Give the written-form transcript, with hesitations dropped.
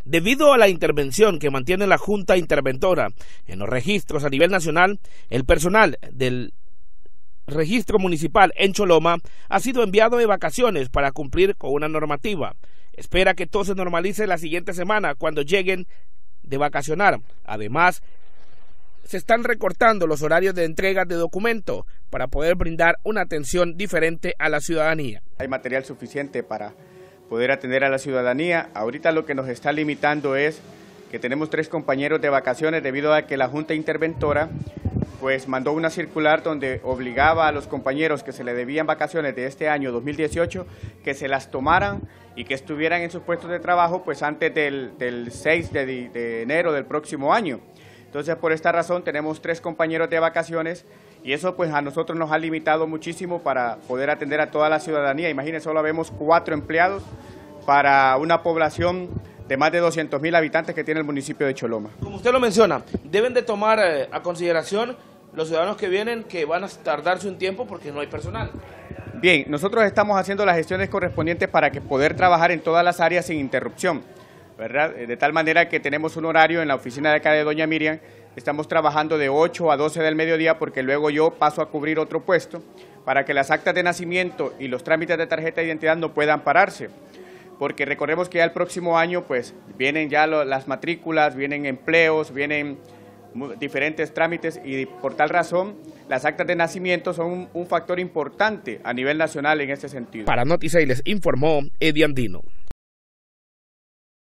Debido a la intervención que mantiene la Junta Interventora en los registros a nivel nacional, el personal del registro municipal en Choloma ha sido enviado de vacaciones para cumplir con una normativa. Espera que todo se normalice la siguiente semana cuando lleguen de vacacionar. Además, se están recortando los horarios de entrega de documentos para poder brindar una atención diferente a la ciudadanía. Hay material suficiente para poder atender a la ciudadanía. Ahorita lo que nos está limitando es que tenemos 3 compañeros de vacaciones debido a que la Junta Interventora pues mandó una circular donde obligaba a los compañeros que se le debían vacaciones de este año 2018 que se las tomaran y que estuvieran en sus puestos de trabajo pues antes del 6 de enero del próximo año. Entonces, por esta razón tenemos 3 compañeros de vacaciones y eso pues a nosotros nos ha limitado muchísimo para poder atender a toda la ciudadanía. Imagínense, solo vemos 4 empleados para una población de más de 200,000 habitantes que tiene el municipio de Choloma. Como usted lo menciona, deben de tomar a consideración los ciudadanos que vienen, que van a tardarse un tiempo porque no hay personal. Bien, nosotros estamos haciendo las gestiones correspondientes para que poder trabajar en todas las áreas sin interrupción, ¿verdad? De tal manera que tenemos un horario en la oficina de acá de doña Miriam, estamos trabajando de 8 a 12 del mediodía porque luego yo paso a cubrir otro puesto para que las actas de nacimiento y los trámites de tarjeta de identidad no puedan pararse. Porque recordemos que ya el próximo año pues vienen ya las matrículas, vienen empleos, vienen diferentes trámites y por tal razón las actas de nacimiento son un factor importante a nivel nacional en este sentido. Para Noticias les informó Eddie Andino.